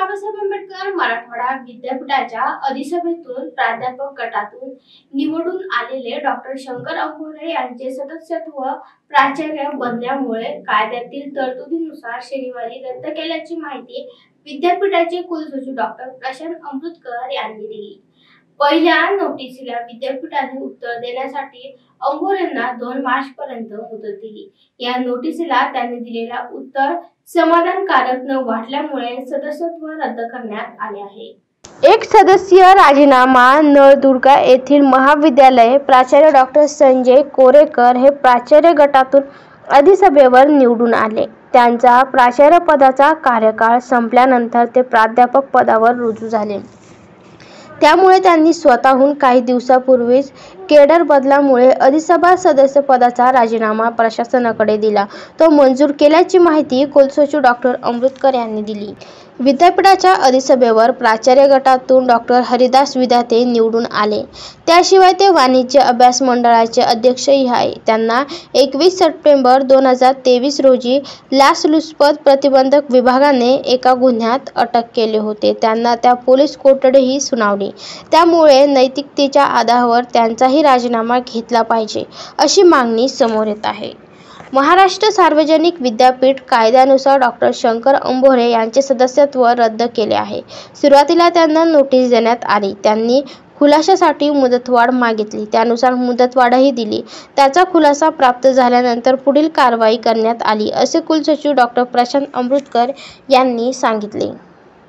बाबासाहेब आंबेडकर मराठवाडा विद्यापीठाच्या अधिसभेतून प्राध्यापक गटातून निवडून आलेले डॉक्टर शंकर अंभोरे यांचे सदस्यत्व प्राचार्य बदल्यामुळे कायद्यातील तरतुदीनुसार शनिवारी रद्द केल्याची माहिती विद्यापीठाचे कुलसचिव डॉक्टर प्रशांत अमृतकर यांनी दिली। पहिल्या नोटीसीला विद्यापीठाने उत्तर देण्यासाठी अंभोरेंना 2 मार्च पर्यंत मुदत दिली। या नोटीसीला त्यांनी दिलेला उत्तर समाधानकारक न वाटल्यामुळे सदस्यत्व रद्द करण्यात आले आहे। एक सदस्यीय राजीनामा नळदुर्ग येथील महाविद्यालय प्राचार्य डॉक्टर संजय कोरेकर हे प्राचार्य गटातून अधिसभेवर निवडून आले। त्यांचा प्राचार्य पदाचा कार्यकाळ संपल्यानंतर ते प्राध्यापक पदावर रुजू झाले। त्यामुळे त्यांनी स्वतःहून काही दिवसापूर्वीच केडर बदलामुळे अधिसभा सदस्य पदाचा राजीनामा प्रशासनाकडे दिला। तो मंजूर केल्याची माहिती कुलसचिव डॉक्टर अमृतकर यांनी दिली। विद्यापीठाच्या अधिसभेवर प्राचार्य गटातून डॉक्टर हरिदास विधाते निवडून आले। त्याशिवाय ते वाणिज्य अभ्यास मंडळाचे अध्यक्षही आहे। त्यांना 21 सप्टेंबर 2023 रोजी लाचलुचपत प्रतिबंधक विभागाने एका गुन्ह्यात अटक केले होते। त्यांना त्या पोलीस कोठडीही सुनावली। त्यामुळे नैतिकतेच्या आधारावर त्यांचाही राजीनामा घेतला पाहिजे अशी मागणी समोर येत आहे। महाराष्ट्र सार्वजनिक विद्यापीठ कायद्यानुसार डॉक्टर शंकर अंभोरे यांचे सदस्यत्व रद्द केले आहे। सुरुवातीला त्यांना नोटीस देण्यात आली। त्यांनी खुलाशासाठी मुदतवाढ मागितली, त्यानुसार मुदतवाढही दिली। त्याचा खुलासा प्राप्त झाल्यानंतर पुढील कारवाई करण्यात आली असे कुलसचिव डॉक्टर प्रशांत अमृतकर यांनी सांगितले।